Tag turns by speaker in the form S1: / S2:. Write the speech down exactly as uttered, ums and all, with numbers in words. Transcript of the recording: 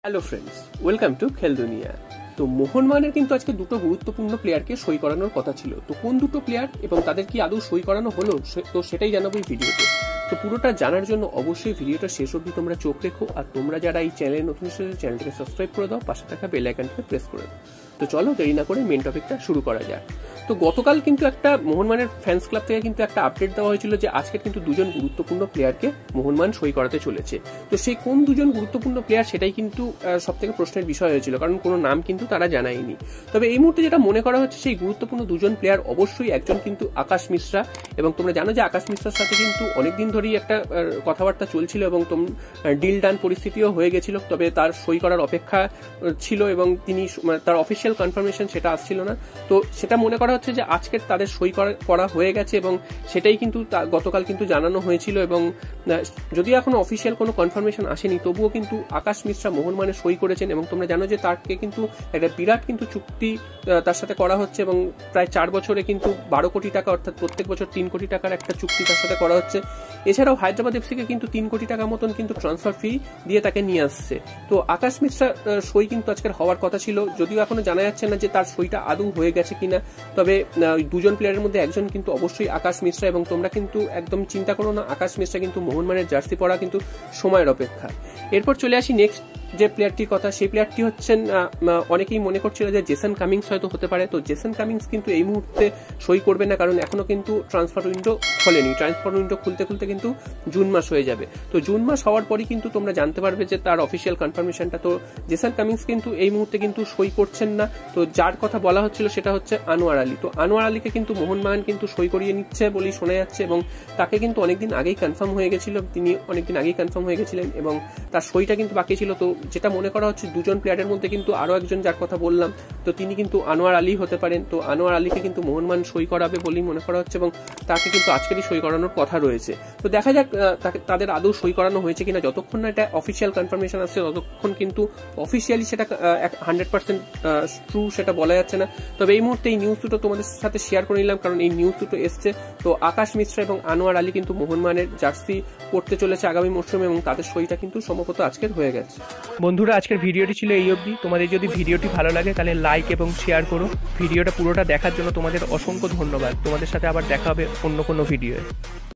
S1: Hello friends, welcome to খেল দুনিয়া। তো মোহনবাগানের কিন্তু আজকে দুটো গুরুত্বপূর্ণ প্লেয়ারকে সই করানোর কথা ছিল। তো কোন দুটো প্লেয়ার এবং তাদের কি আদৌ সই করানো হলো, তো সেটাই জানাবো এই ভিডিওতে। তো পুরোটা জানার জন্য অবশ্যই ভিডিওটা শেষ অবধি তোমরা চোখ রেখো, আর তোমরা যারা এই চ্যানেলে নতুন এসেছো চ্যানেলটাকে সাবস্ক্রাইব করে দাও, পাশে থাকা বেল আইকনটাকে প্রেস করে দাও। তো চলো দেরি না করে মেন টপিকটা শুরু করা যাক। তো গতকাল কিন্তু একটা মোহনবাগানের ফ্যান্স ক্লাব থেকে কিন্তু একটা আপডেট দেওয়া হয়েছিল যে আজকে কিন্তু দুজন গুরুত্বপূর্ণ প্লেয়ারকে মোহনবাগান সই করাতে চলেছে। তো সেই কোন দুজন গুরুত্বপূর্ণ প্লেয়ার সেটাই কিন্তু সব থেকে প্রশ্নের বিষয় হয়েছিল, কারণ কোনো নাম কিন্তু তারা জানায়নি। তবে এই মুহূর্তে যেটা মনে করা হচ্ছে সেই গুরুত্বপূর্ণ দুজন প্লেয়ার অবশ্যই একজন কিন্তু আকাশ মিশ্রা, এবং তোমরা জানো যে আকাশ মিশ্রার সাথে কিন্তু অনেকদিন ধরেই একটা কথাবার্তা চলছিল এবং ডিল ডান পরিস্থিতিও হয়ে গেছিল, তবে তার সই করার অপেক্ষা ছিল এবং তিনি তার অফিসিয়াল কনফার্মেশন সেটা আসছিল না। তো সেটা মনে করা হচ্ছে যে আজকে তাদের সই করা হয়ে গেছে এবং সেটাই কিন্তু গতকাল কিন্তু জানানো হয়েছিল। এবং যদিও এখনো অফিসিয়াল কোনো কনফার্মেশন আসেনি, তবুও কিন্তু আকাশ মিশ্রা মোহনবাগানে সই করেছেন এবং তোমরা জানো যে তাকে কিন্তু একটা বিরাট কিন্তু চুক্তি তার সাথে করা হচ্ছে এবং প্রায় চার বছরে কিন্তু বারো কোটি টাকা অর্থাৎ প্রত্যেক বছর তিন কোটি টাকার একটা চুক্তি তার সাথে করা হচ্ছে। এছাড়াও হায়দ্রাবাদ এফসিকে কিন্তু তিন কোটি টাকা মতন কিন্তু ট্রান্সফার ফি দিয়ে তাকে নিয়ে আসছে। তো আকাশ মিশ্রা সই কিন্তু আজকের হওয়ার কথা ছিল, যদিও এখনো জানা যাচ্ছে না যে তার সইটা আদৌ হয়ে গেছে কিনা। তবে দুজন প্লেয়ারের মধ্যে একজন কিন্তু অবশ্যই আকাশ মিশ্রা, এবং তোমরা কিন্তু একদম চিন্তা করো না, আকাশ মিশ্রা কিন্তু মোহনবাগানের জার্সি পরা কিন্তু সময়ের অপেক্ষা। এরপর চলে আসি নেক্সট যে প্লেয়ারটির কথা, সেই প্লেয়ারটি হচ্ছেন অনেকেই মনে করছিল যে জেসন কামিংস হয়তো হতে পারে। তো জেসন কামিংস কিন্তু এই মুহূর্তে সই করবে না, কারণ এখনো কিন্তু ট্রান্সফার উইন্ডো খোলেনি। ট্রান্সফার উইন্ডো খুলতে খুলতে কিন্তু জুন মাস হয়ে যাবে। তো জুন মাস হওয়ার পরই কিন্তু তোমরা জানতে পারবে যে তার অফিসিয়াল কনফার্মেশনটা। তো জেসন কামিংস কিন্তু এই মুহূর্তে কিন্তু সই করছেন না। তো যার কথা বলা হচ্ছিল সেটা হচ্ছে আনোয়ার আলী। তো আনোয়ার আলীকে কিন্তু মোহনবাগান কিন্তু সই করিয়ে নিচ্ছে বলেই শোনা যাচ্ছে, এবং তাকে কিন্তু অনেকদিন আগেই কনফার্ম হয়ে গেছিল, তিনি অনেকদিন আগেই কনফার্ম হয়ে গেছিলেন এবং তার সইটা কিন্তু বাকি ছিল। তো যেটা মনে করা হচ্ছে দুজন প্লেয়ারের মধ্যে কিন্তু আরো একজন যার কথা বললাম, তো তিনি কিন্তু আনোয়ার আলী হতে পারেন। তো আনোয়ার আলীকে কিন্তু মোহনবাগান সই করাবে বলেই মনে করা হচ্ছে এবং তাকে কিন্তু আজকেরই সই করানোর কথা রয়েছে। তো দেখা যাক তাদের আদৌ সই করানো হয়েছে কিনা। যতক্ষণ না এটা অফিসিয়াল কনফার্মেশন আসছে ততক্ষণ কিন্তু অফিসিয়ালি সেটা হান্ড্রেড পার্সেন্ট ট্রু সেটা বলা যাচ্ছে না। তবে এই মুহূর্তে এই নিউজ দুটো তোমাদের সাথে শেয়ার করে নিলাম, কারণ এই নিউজ দুটো এসছে। তো আকাশ মিশ্রা এবং আনোয়ার আলী কিন্তু মোহনবাগানের জার্সি পড়তে চলেছে আগামী মরশুমে, এবং তাদের সইটা কিন্তু সম্ভবত আজকের হয়ে গেছে। বন্ধুরা, আজকের ভিডিওটি ছিল এই অবধি। তোমাদের যদি ভিডিওটি ভালো লাগে তাহলে লাইক এবং শেয়ার করো। ভিডিওটা পুরোটা দেখার জন্য তোমাদের অসংখ্য ধন্যবাদ। তোমাদের সাথে আবার দেখা হবে অন্য কোনো ভিডিওয়ে।